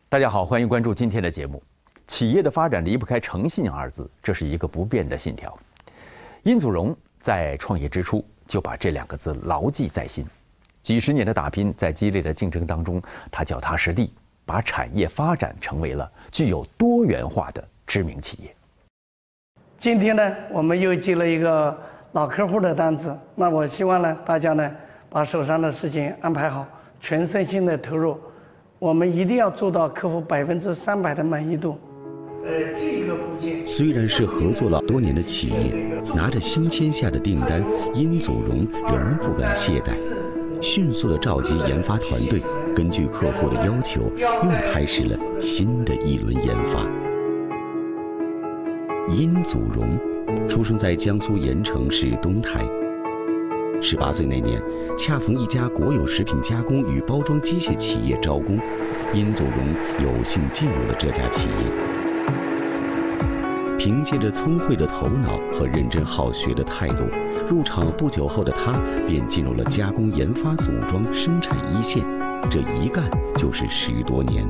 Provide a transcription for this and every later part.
大家好，欢迎关注今天的节目。企业的发展离不开诚信二字，这是一个不变的信条。殷祖荣在创业之初就把这两个字牢记在心，几十年的打拼，在激烈的竞争当中，他脚踏实地，把产业发展成为了具有多元化的知名企业。 今天呢，我们又接了一个老客户的单子，那我希望呢，大家呢把手上的事情安排好，全身心的投入，我们一定要做到客户300%的满意度。这个部件虽然是合作了多年的企业，拿着新签下的订单，殷祖荣仍不敢懈怠，迅速地召集研发团队，根据客户的要求，又开始了新的一轮研发。殷祖荣出生在江苏盐城市东台，18岁那年，恰逢一家国有食品加工与包装机械企业招工，殷祖荣有幸进入了这家企业。凭借着聪慧的头脑和认真好学的态度，入厂不久后的他便进入了加工研发组装生产一线，这一干就是10多年。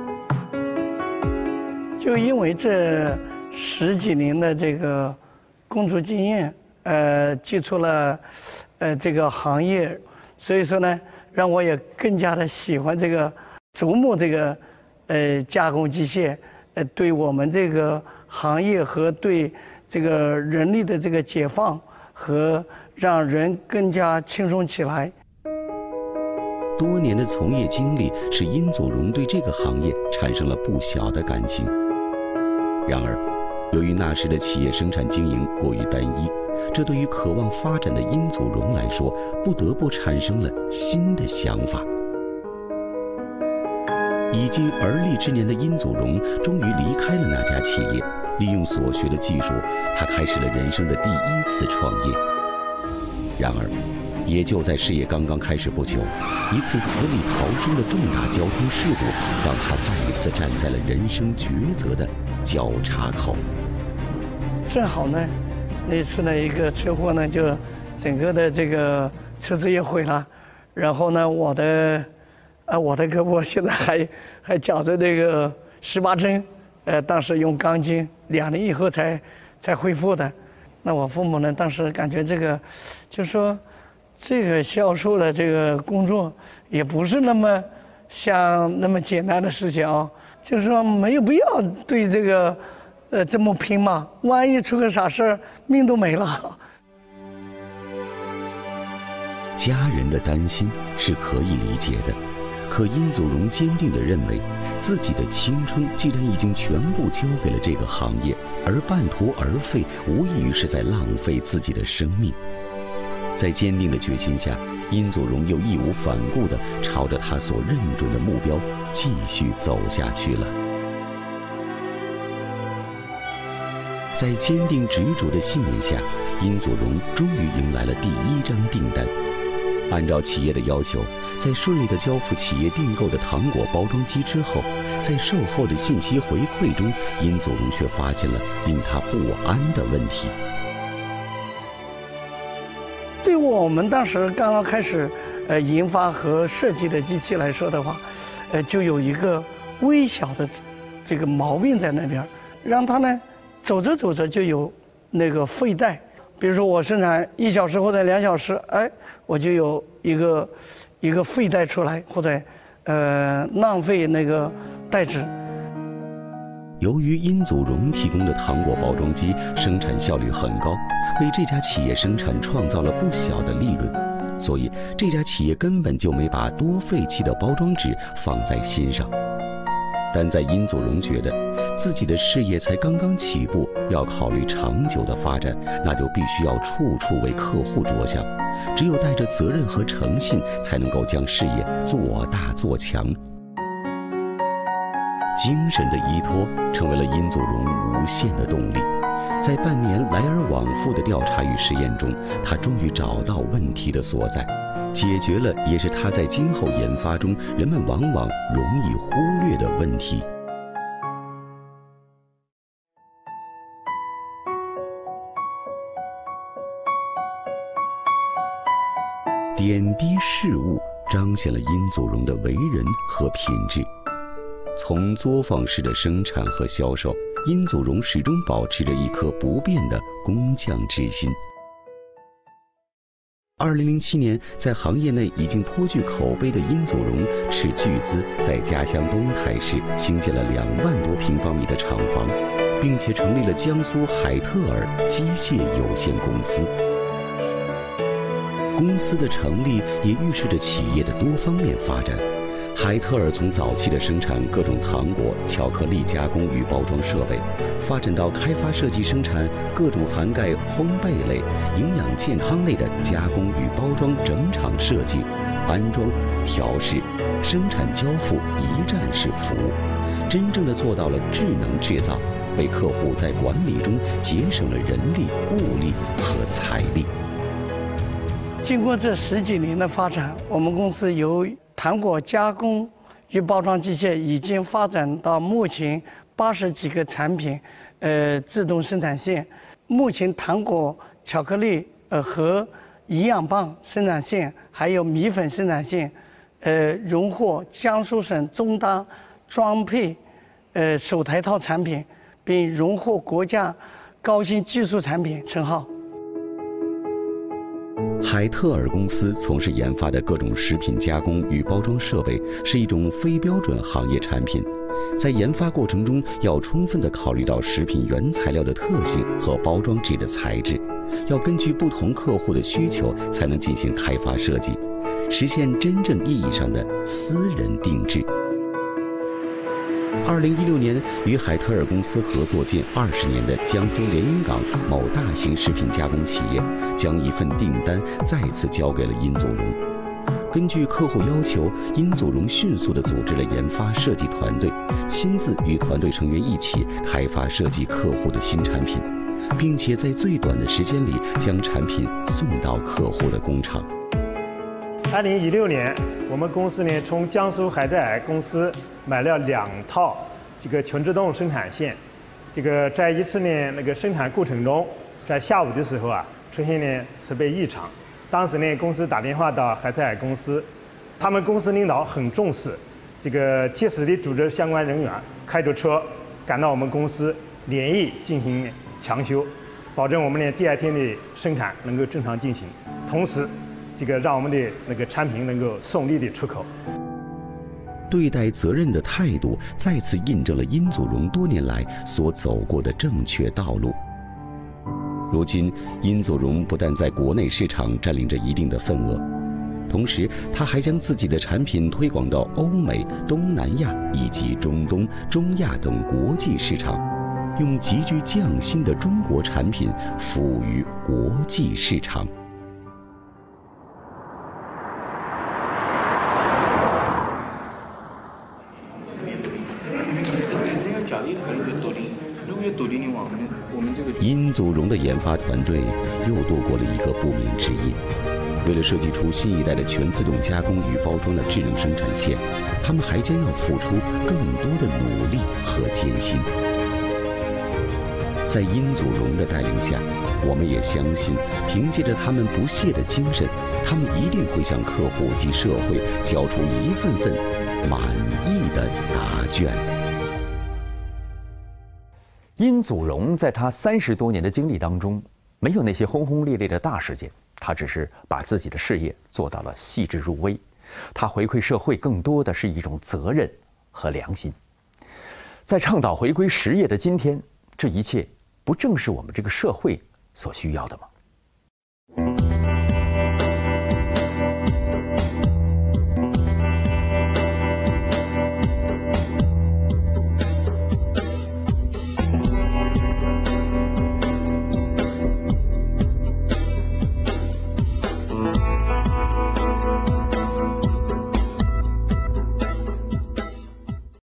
就因为这10几年的这个工作经验，接触了这个行业，所以说呢，让我也更加的喜欢这个琢磨这个加工机械，对我们这个行业和对这个人力的这个解放和让人更加轻松起来。 多年的从业经历使殷祖荣对这个行业产生了不小的感情。然而，由于那时的企业生产经营过于单一，这对于渴望发展的殷祖荣来说，不得不产生了新的想法。已经而立之年的殷祖荣终于离开了那家企业，利用所学的技术，他开始了人生的第一次创业。然而，也就在事业刚刚开始不久，一次死里逃生的重大交通事故，让他再一次站在了人生抉择的交叉口。 正好呢，那次呢一个车祸呢，就整个的这个车子也毁了，然后呢，我的胳膊现在还绞着那个18针，当时用钢筋2年以后才恢复的。那我父母呢，当时感觉这个，就说这个销售的这个工作也不是那么那么简单的事情啊，就是说没有必要对这个这么拼嘛，万一出个啥事儿，命都没了。 家人的担心是可以理解的，可殷祖荣坚定地认为，自己的青春既然已经全部交给了这个行业，而半途而废，无异于是在浪费自己的生命。在坚定的决心下，殷祖荣又义无反顾地朝着他所认准的目标继续走下去了。在坚定执着的信念下，殷祖荣终于迎来了第1张订单。按照企业的要求，在顺利地交付企业订购的糖果包装机之后，在售后的信息回馈中，殷祖荣却发现了令他不安的问题。 对我们当时刚刚开始研发和设计的机器来说的话，就有一个微小的这个毛病在那边，让它呢走着走着就有那个废带。比如说我生产1小时或者2小时，我就有一个废带出来，或者浪费那个带质。 由于殷祖荣提供的糖果包装机生产效率很高，为这家企业生产创造了不小的利润，所以这家企业根本就没把多废弃的包装纸放在心上。但在殷祖荣觉得自己的事业才刚刚起步，要考虑长久的发展，那就必须要处处为客户着想，只有带着责任和诚信，才能够将事业做大做强。精神的依托成为了殷祖荣无限的动力。在半年来而往复的调查与实验中，他终于找到问题的所在，解决了也是他在今后研发中人们往往容易忽略的问题。点滴事物彰显了殷祖荣的为人和品质。 从作坊式的生产和销售，殷祖荣始终保持着一颗不变的工匠之心。2007年，在行业内已经颇具口碑的殷祖荣，斥巨资在家乡东海市兴建了2万多平方米的厂房，并且成立了江苏海特尔机械有限公司。公司的成立也预示着企业的多方面发展。海特尔从早期的生产各种糖果、巧克力加工与包装设备，发展到开发设计生产各种涵盖烘焙类、营养健康类的加工与包装整场设计、安装、调试、生产交付一站式服务，真正的做到了智能制造，为客户在管理中节省了人力、物力和财力。 经过这10几年的发展，我们公司由糖果加工与包装机械已经发展到目前80几个产品，自动生产线。目前糖果、巧克力和营养棒生产线，还有米粉生产线，荣获江苏省中单装配首台套产品，并荣获国家高新技术产品称号。 海特尔公司从事研发的各种食品加工与包装设备是一种非标准行业产品，在研发过程中要充分地考虑到食品原材料的特性和包装纸的材质，要根据不同客户的需求才能进行开发设计，实现真正意义上的私人定制。2016年，与海特尔公司合作近20年的江苏连云港某大型食品加工企业，将一份订单再次交给了殷祖荣。根据客户要求，殷祖荣迅速地组织了研发设计团队，亲自与团队成员一起开发设计客户的新产品，并且在最短的时间里将产品送到客户的工厂。 2016年，我们公司呢从江苏海特尔公司买了2套这个全自动生产线。在一次生产过程中，在下午的时候出现设备异常。当时公司打电话到海特尔公司，他们公司领导很重视，及时的组织相关人员开着车赶到我们公司，连夜进行抢修，保证我们第2天的生产能够正常进行，同时让我们的产品能够顺利的出口。 对待责任的态度再次印证了殷祖荣多年来所走过的正确道路。如今，殷祖荣不但在国内市场占领着一定的份额，同时他还将自己的产品推广到欧美、东南亚以及中东、中亚等国际市场，用极具匠心的中国产品服务于国际市场。殷祖荣的研发团队又度过了一个不眠之夜。为了设计出新一代的全自动加工与包装的智能生产线，他们还将要付出更多的努力和艰辛。在殷祖荣的带领下，我们也相信，凭借着他们不懈的精神，他们一定会向客户及社会交出一份份满意的答卷。 殷祖荣在他30多年的经历当中，没有那些轰轰烈烈的大事件，他只是把自己的事业做到了细致入微。他回馈社会更多的是一种责任和良心。在倡导回归实业的今天，这一切不正是我们这个社会所需要的吗？